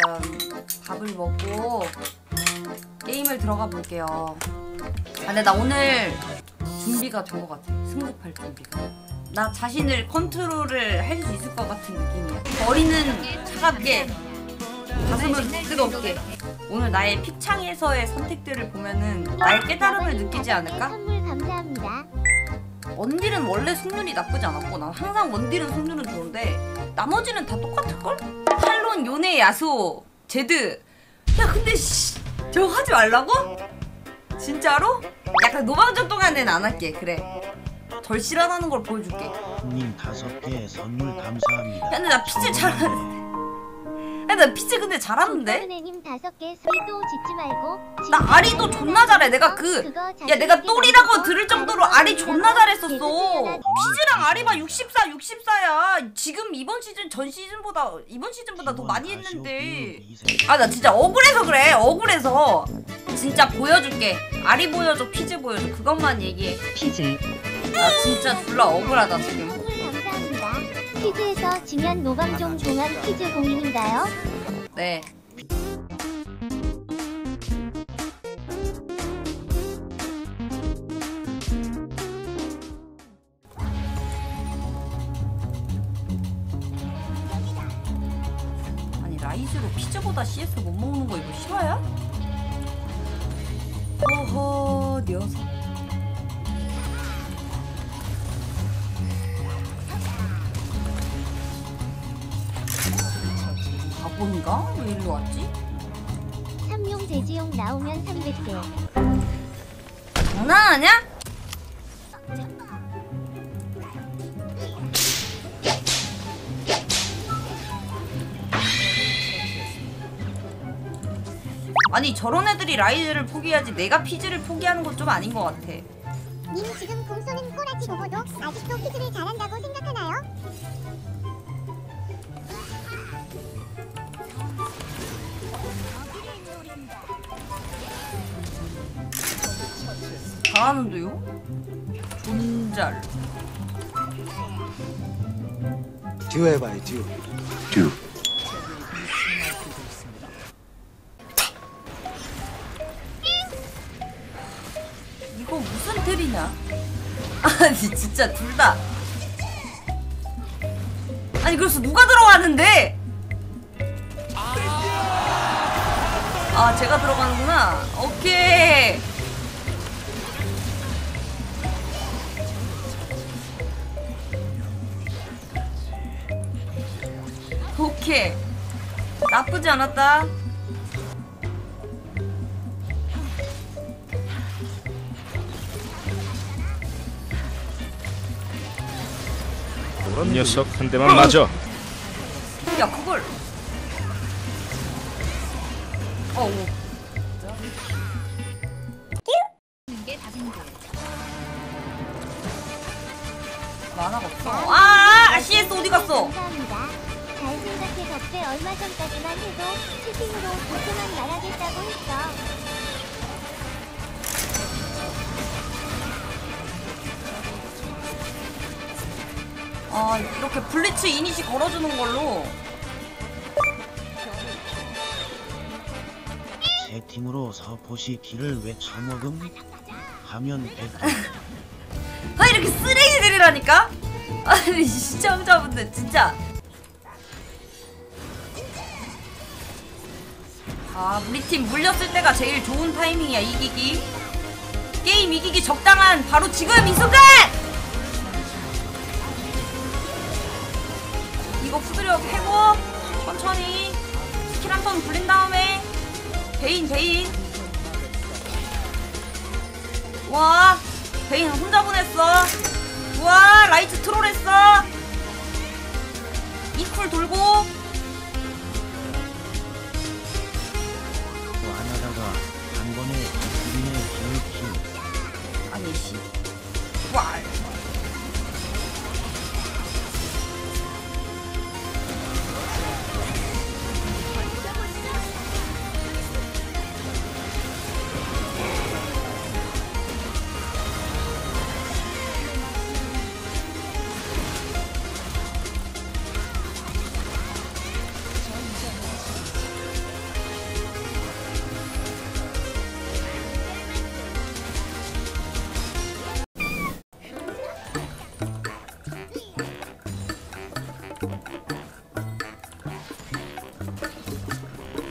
밥을 먹고 게임을 들어가 볼게요. 근데 나 오늘 준비가 된 것 같아. 승급할 준비가. 나 자신을 컨트롤을 할 수 있을 것 같은 느낌이야. 머리는 차갑게, 가슴은 뜨겁게. 오늘 나의 픽창에서의 선택들을 보면은 나의 깨달음을 느끼지 않을까? 선물 감사합니다. 원딜은 원래 승률이 나쁘지 않았고 난 항상 원딜은 승률은 좋은데 나머지는 다 똑같을걸? 탈론, 요네, 야수, 제드. 야 근데 씨 저거 하지 말라고? 진짜로? 약간 노방전 동안에는 안 할게. 그래 절실하다는 걸 보여줄게. 님 5개 선물 감사합니다. 야 근데 나 피즈 잘하는데. 야 나 피즈 근데 잘하는데? 님 5개 소리도 짓지 말고. 나 아리도 존나 잘해. 내가 내가 똘이라고 들을 정도로 아리 존나 잘했었어. 피즈랑 아리만 64야. 지금 이번 시즌보다 더 많이 했는데. 아 나 진짜 억울해서 그래. 억울해서. 진짜 보여줄게. 아리 보여줘, 피즈 보여줘. 그것만 얘기해. 피즈. 나 진짜 졸라 억울하다 지금. 선물 감사합니다. 퀴즈에서 지면 노방종 동안 퀴즈 공인인가요? 네. 아니 라이즈로 피즈보다 CS 못 먹는 거 이거 실화야? 어허 녀석. 바본가? 왜 일로 왔지? 삼용 돼지용 나오면 300개. 장난하냐? 아니 저런 애들이 라이즈를 포기하지 내가 피즈를 포기하는 건 좀 아닌 것 같아. 님 지금 공 쏘는 꼬라지 보고도 아직도 퀴즈를 잘한다고 생각하나요? 잘하는데요? 존잘. 듀오 해봐요, 듀오. 이거 무슨 텔이냐? 아니 진짜 둘 다. 아니 그래서 누가 들어가는데? 아 제가 들어가는구나. 오케이. 오케이. 나쁘지 않았다. 이 녀석 한 대만 맞아. 야 그걸. 어우. 만화가 없어. CS 어디 갔어? 감사합니다. 잘 생각해 덕대 얼마 전까지만 해도 채팅으로 보통만 말하겠다고 했어. 아 이렇게 블리츠 이니시 걸어주는 걸로. 채팅으로 서포시 키를 왜 처먹음? 하면 100개. 아 이렇게 쓰레기들이라니까? 아니 시청자분들 진짜. 아 우리 팀 물렸을 때가 제일 좋은 타이밍이야. 이기기. 게임 이기기 적당한 바로 지금 이 순간! 이거 푸드려 패고 천천히 스킬 한 번 굴린 다음에 베인 와 베인 혼자 보냈어. 우와 라이트 트롤했어. 이쿨 돌고 또 안 하다가 한 번에 기분에 기울기. 아니 씨 와.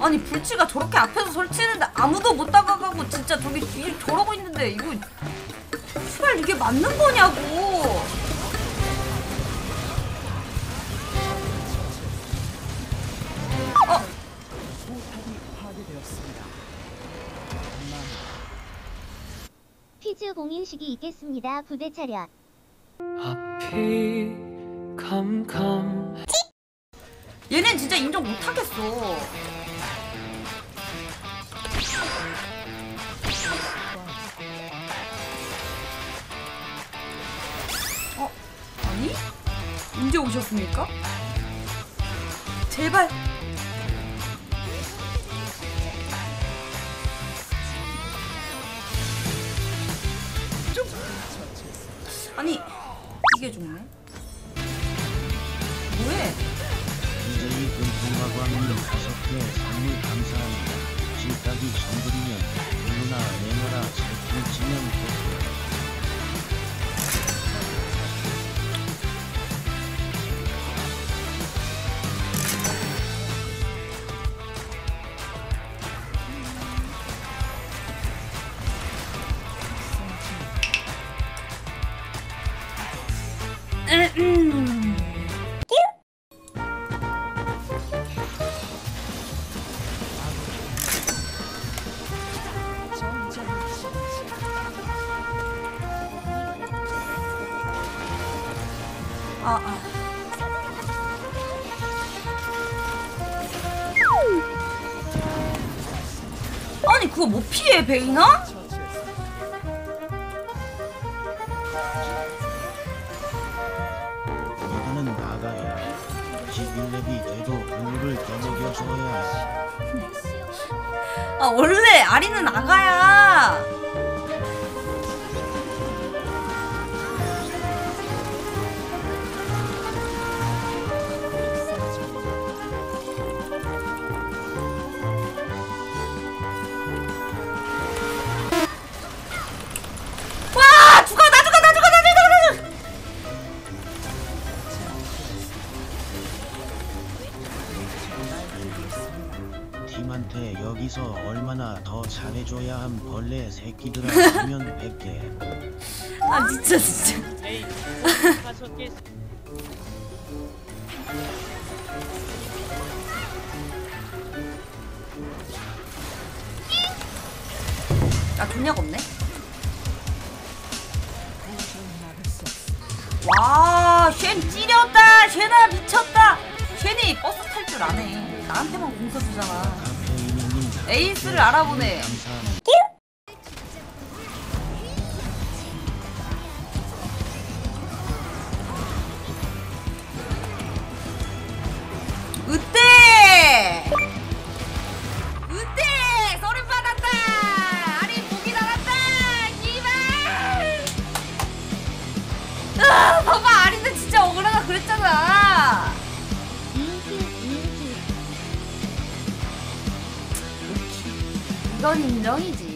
아니 불치가 저렇게 앞에서 설치했는데 아무도 못 다가가고 진짜 저기 뒤에 저러고 있는데 이거 씨발 이게 맞는 거냐고. 퀴즈 공인식이 있겠습니다. 부대 차렷. 앞이 캄캄. 얘는 진짜 인정 못하겠어. 아니? 언제 오셨습니까? 제발. 아니 이게 좋네. 뭐해? DJ 금풍과 광님 5개 선물 감사합니다. 질딱이 정글이면 누나 내놔라 제품 치면 돼. 아니 그거 못 피해 베이나? 이거는 나가야 11렙이 돼도 블루를 떠먹여줘야. 아 원래 아리는 아가야. 와 죽어 나 죽어 나 죽어 나 죽어 나 죽어. 팀한테 여기서 얼마나 더 잘해줘야 함. 벌레 새끼들아 하면 100개. 아 진짜. 아 존냐가 없네. 와, 쉔 찌렸다. 쉔아 미쳤다. 쉔이 버스 탈 줄 아네. 나한테만 공서 주잖아. 카페인님 에이스를 알아보네. 감사합니다. 으떼! 으떼! 서른 받았다! 아니 목이 나갔다! 이발! 아, 봐봐 아리는 진짜 억울하다 그랬잖아. 이건 인정이지.